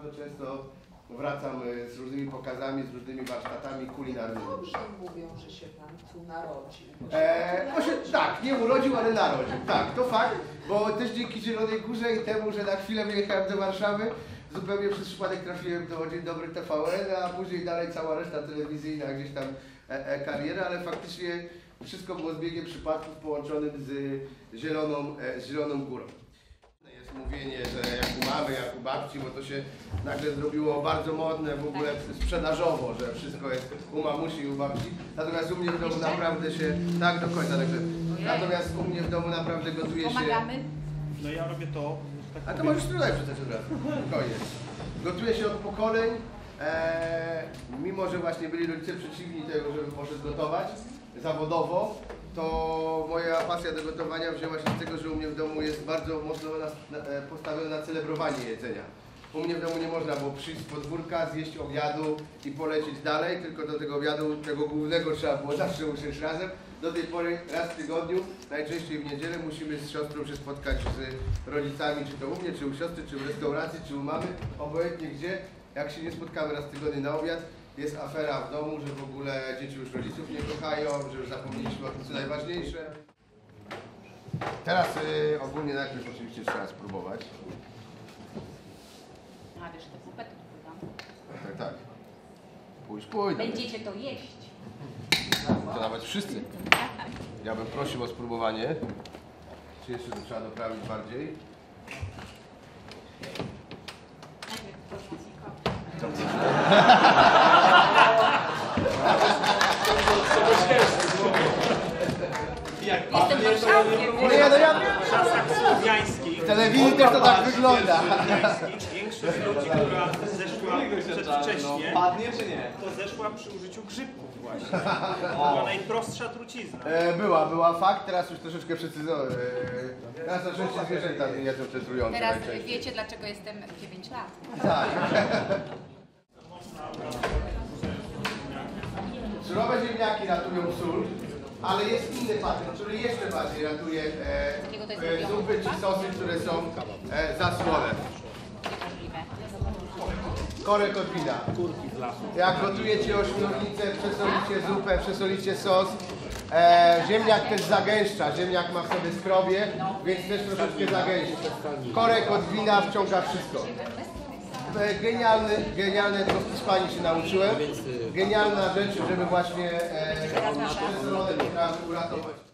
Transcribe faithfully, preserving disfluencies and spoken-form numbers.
bardzo często wracam z różnymi pokazami, z różnymi warsztatami kulinarnymi. Dobrze mówią, że się Pan tu narodził. Eee, no się, tak, nie urodził, ale narodził. Tak, to fakt, bo też dzięki Zielonej Górze i temu, że na chwilę wyjechałem do Warszawy, zupełnie przez przypadek trafiłem do Dzień Dobry T V N, a później dalej cała reszta telewizyjna, gdzieś tam e, e, kariera, ale faktycznie wszystko było zbiegiem przypadków połączonym z Zieloną, e, z Zieloną Górą. Jest mówienie, że jak u mamy, jak u babci, bo to się nagle zrobiło bardzo modne w ogóle sprzedażowo, że wszystko jest u mamusi i u babci. Natomiast u mnie w domu naprawdę się, tak do końca, także, natomiast u mnie w domu naprawdę gotuje się... Pomagamy? No ja robię to. Tak A to powiem. możesz tutaj wrzucać od razu, spokojnie. Gotuje się od pokoleń, e, mimo że właśnie byli rodzice przeciwni tego, żeby poszedł gotować zawodowo, to moja pasja do gotowania wzięła się z tego, że u mnie w domu jest bardzo mocno na, na, postawione na celebrowanie jedzenia. U mnie w domu nie można było przyjść z podwórka, zjeść obiadu i polecieć dalej, tylko do tego obiadu, tego głównego trzeba było zawsze usiąść razem. Do tej pory raz w tygodniu, najczęściej w niedzielę, musimy z siostrą się spotkać z rodzicami, czy to u mnie, czy u siostry, czy w restauracji, czy u mamy, obojętnie gdzie. Jak się nie spotkamy raz w tygodniu na obiad, jest afera w domu, że w ogóle dzieci już rodziców nie kochają, że już zapomnieliśmy o tym, co najważniejsze. Teraz y, ogólnie najpierw oczywiście trzeba spróbować. A wiesz, to kupę tu podam. Tak, tak. Pójdź, pójdź. Będziecie to jeść. To nawet wszyscy. Ja bym prosił o spróbowanie. Czy jeszcze to trzeba doprawić bardziej? Najpierw proszę. Jestem Warszawkiem. Nie, no ja W czasach słowiańskich w telewizji też to tak wygląda. większość ludzi, która zeszła przedwcześnie, Padnie czy nie? to zeszła przy użyciu grzybków właśnie. To była najprostsza trucizna. E, była, była fakt, teraz już troszeczkę precyzowane. E, teraz na szczęście zwierzęta nie jedzą te trujące Teraz najczęściej. wiecie, dlaczego jestem dziewięć lat. Tak. Surowe ziemniaki ratują sól, ale jest inny patent, który jeszcze bardziej ratuje e, e, zupy czy sosy, które są e, za słone. Korek od wina. Jak gotujecie ośmiornicę, przesolicie zupę, przesolicie sos. E, ziemniak też zagęszcza, ziemniak ma w sobie skrobię, więc też troszeczkę zagęszcza. Korek od wina wciąga wszystko. E, genialny, genialne, to z Hiszpanii się nauczyłem. Genialna rzecz, żeby właśnie e, przesolone potrawy uratować.